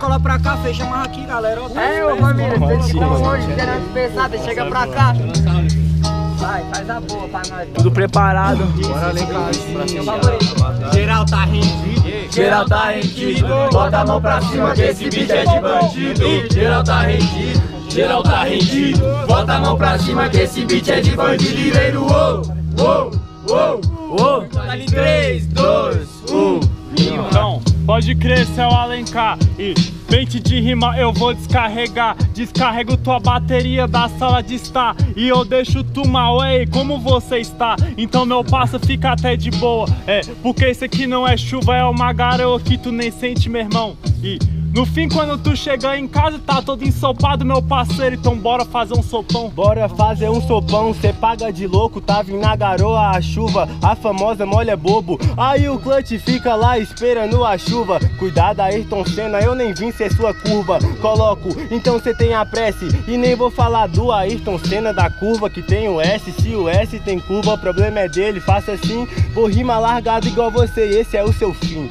cola pra cá, fecha mais aqui, galera. Ô família, vocês estão longe, querendo pensar, chega pra cá. Vai, faz a boa pra nós. Tudo preparado. Bora além pra Geral tá rendido. Geral tá rendido. Bota a mão pra cima que esse beat é de bandido. Geral tá rendido. Geral tá rendido. Bota a mão pra cima que esse beat é de bandido. E vem no uou, uou, uou, uou. Tá ali 3, 2, 1. Então, pode crer, céu Alencar. E pente de rima eu vou descarregar. Descarrego tua bateria da sala de estar. E eu deixo tu mal, ei, como você está? Então meu passo fica até de boa. Porque isso aqui não é chuva, é uma garoa que tu nem sente, meu irmão. E no fim, quando tu chegar em casa, tá todo ensopado, meu parceiro. Então bora fazer um sopão. Bora fazer um sopão, cê paga de louco. Tá vindo na garoa a chuva, a famosa molha bobo. Aí o clutch fica lá esperando a chuva. Cuidado, Ayrton Senna, eu nem vim ser sua curva. Coloco, então cê tem a prece. E nem vou falar do Ayrton Senna da curva que tem o S. Se o S tem curva, o problema é dele, faça assim. Vou rimar largado igual você, esse é o seu fim.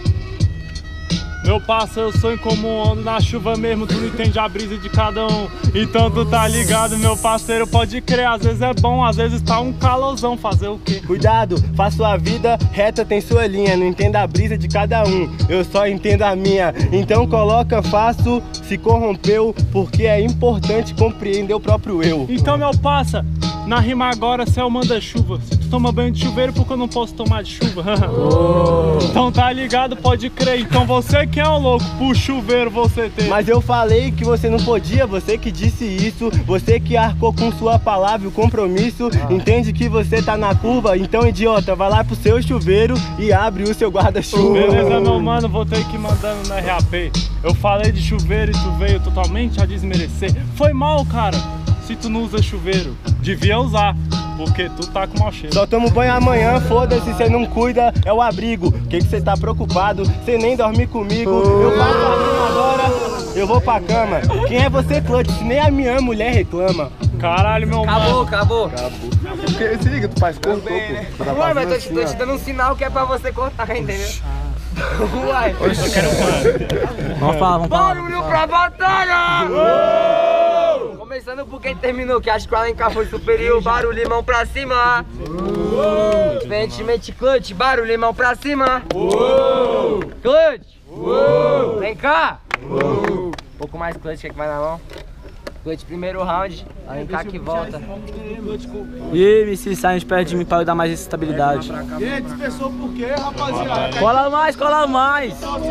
Meu parceiro, eu sonho como um ando na chuva mesmo, tu não entende a brisa de cada um. Então tu tá ligado, meu parceiro, pode crer. Às vezes é bom, às vezes tá um calorzão, fazer o quê? Cuidado, faz sua vida reta, tem sua linha. Não entenda a brisa de cada um, eu só entendo a minha. Então coloca faço, se corrompeu, porque é importante compreender o próprio eu. Então meu parça, na rima agora céu manda chuva. Se tu toma banho de chuveiro, porque eu não posso tomar de chuva? Então tá ligado, pode crer. Então você que é um louco, pro chuveiro você tem. Mas eu falei que você não podia, você que disse isso. Você que arcou com sua palavra o compromisso. Entende que você tá na curva, então idiota, vai lá pro seu chuveiro e abre o seu guarda-chuva. Beleza, meu mano, vou ter que ir mandando no RAP. Eu falei de chuveiro e tu veio totalmente a desmerecer. Foi mal, cara, se tu não usa chuveiro. Devia usar, porque tu tá com mau cheiro. Só tomo banho amanhã, foda-se, cê não cuida, é o abrigo. Que cê tá preocupado, cê nem dorme comigo. Eu faço a rima agora, eu vou pra cama. Quem é você, clutch? Se nem a minha mulher reclama. Caralho, meu mano. Acabou. Se liga, tu faz cortou, pô. Ué, mas tô te dando um sinal que é pra você cortar, entendeu? Uai. Eu quero Vamos falar. Barulho pra batalha! Começando por quem terminou, que acha que o Alencar foi superior. Barulho, limão pra cima. Diferentemente, clutch, barulho, limão pra cima. Clutch. Vem cá. Um pouco mais clutch, que vai na mão. Clutch, primeiro round, Alencar que volta. E aí, MC Silent perto de mim pra eu dar mais estabilidade. E aí, dispersou por quê, rapaziada? Cola mais, cola mais! Cola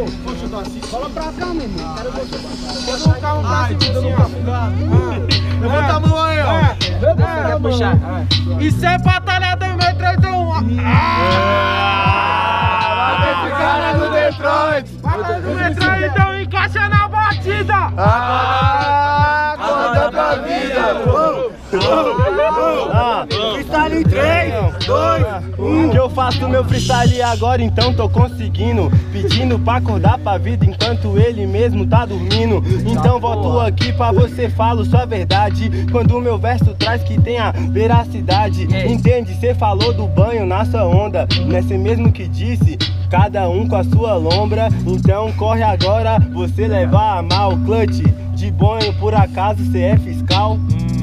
pra cá, meu irmão. Quero um carro pra cima, levanta a mão aí, ó. Você quer puxar? E sem batalhada em Detroit, vai ter cara no Detroit. Vai no Detroit, então encaixa na batida. Conta pra vida. Freestyle em 3, 2, 1. Que eu faço meu freestyle agora, então tô conseguindo. Pedindo pra acordar pra vida enquanto ele mesmo tá dormindo. Então volto aqui pra você, falo sua verdade. Quando o meu verso traz que tem a veracidade. Entende? Cê falou do banho na sua onda. Não é cê mesmo que disse? Cada um com a sua lombra. Então corre agora, você levar a mal. Clutch, de banho por acaso cê é fiscal?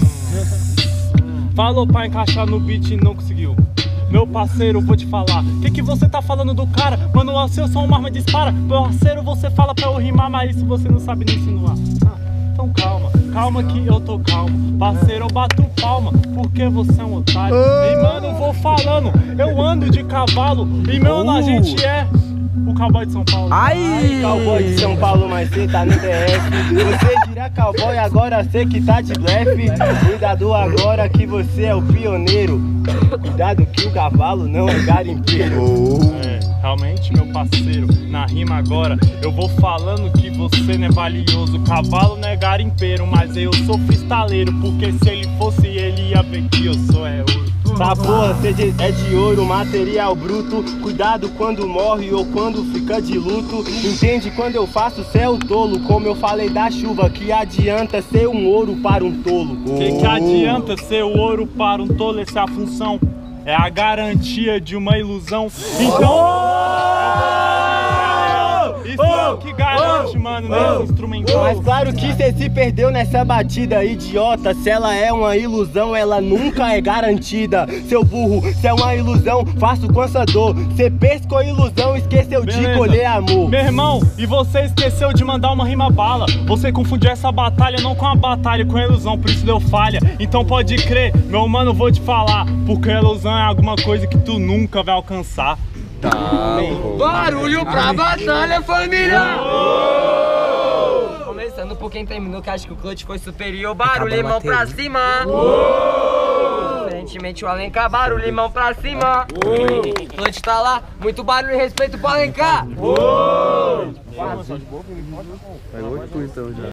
Falou pra encaixar no beat e não conseguiu. Meu parceiro, vou te falar. Que você tá falando do cara? Mano, o seu só uma arma dispara. Meu parceiro, você fala pra eu rimar, mas isso você não sabe nem insinuar. Então calma que eu tô calmo. Parceiro, eu bato palma, porque você é um otário. E mano, vou falando, eu ando de cavalo. E mano, a gente é o cowboy de São Paulo. Ai, cowboy de São Paulo, mas cê tá no DF. Você dirá cowboy, agora cê que tá de blefe. Cuidado agora que você é o pioneiro. Cuidado que o cavalo não é garimpeiro. Realmente, meu parceiro, na rima agora eu vou falando que você não é valioso. O cavalo não é garimpeiro, mas eu sou freestaleiro. Porque se ele fosse, ele ia ver que eu sou ouro. Tá porra, cê é de ouro, material bruto. Cuidado quando morre ou quando fica de luto. Entende quando eu faço cê é o tolo. Como eu falei da chuva, que adianta ser um ouro para um tolo. Que adianta ser o ouro para um tolo? Essa é a função, é a garantia de uma ilusão. Então... E freestyle que garante, mano, nesse instrumental. Mas claro que cê se perdeu nessa batida, idiota. Se ela é uma ilusão, ela nunca é garantida. Seu burro, se é uma ilusão, faço com essa dor. Cê pescou ilusão, esqueceu de colher amor. Meu irmão, e você esqueceu de mandar uma rima bala. Você confundiu essa batalha não com a batalha, com a ilusão, por isso deu falha. Então pode crer, meu mano, vou te falar, porque a ilusão é alguma coisa que tu nunca vai alcançar. Tá. Barulho pra batalha, família! Começando por quem terminou, que acho que o Clutch foi superior. Barulho, limão pra cima! Diferentemente o Alencar, barulho, limão pra cima! O Clutch tá lá, muito barulho e respeito pro Alencar! Pegou 8 então já.